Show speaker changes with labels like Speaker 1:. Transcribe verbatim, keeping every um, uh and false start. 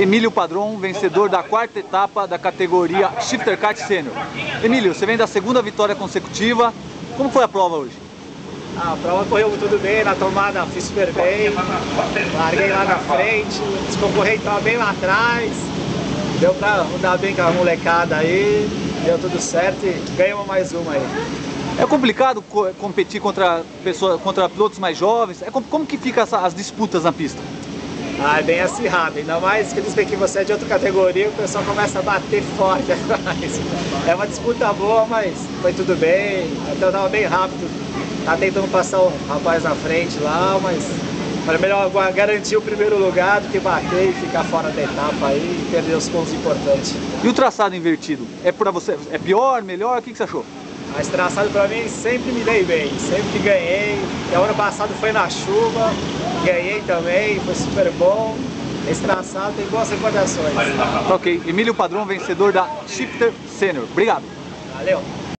Speaker 1: Emílio Padron, vencedor da quarta etapa da categoria Shifter Kart Sênior. Emílio, você vem da segunda vitória consecutiva. Como foi a prova hoje?
Speaker 2: A prova correu tudo bem, na tomada fiz super bem, larguei lá na frente, os concorrentes estavam bem lá atrás, deu pra andar bem com a molecada aí, deu tudo certo e ganhamos mais uma aí.
Speaker 1: É complicado co competir contra pessoas, contra pilotos mais jovens? É como, como que fica essa, as disputas na pista?
Speaker 2: Ah, é bem acirrado, ainda mais que eles veem que você é de outra categoria, o pessoal começa a bater forte atrás. É uma disputa boa, mas foi tudo bem, até eu tava bem rápido, tá tentando passar o rapaz na frente lá, mas era melhor garantir o primeiro lugar do que bater e ficar fora da etapa aí e perder os pontos importantes.
Speaker 1: E o traçado invertido? É para você? É pior, melhor? O que, que você achou?
Speaker 2: Mas traçado pra mim sempre me dei bem, sempre que ganhei. E o ano passado foi na chuva, ganhei também, foi super bom. Esse traçado tem boas recordações.
Speaker 1: Ok, Emílio Padron, vencedor da Shifter Sênior. Obrigado.
Speaker 2: Valeu.